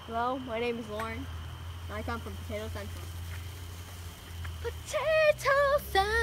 Hello, my name is Lauren. I come from Potato Central. Potato Central.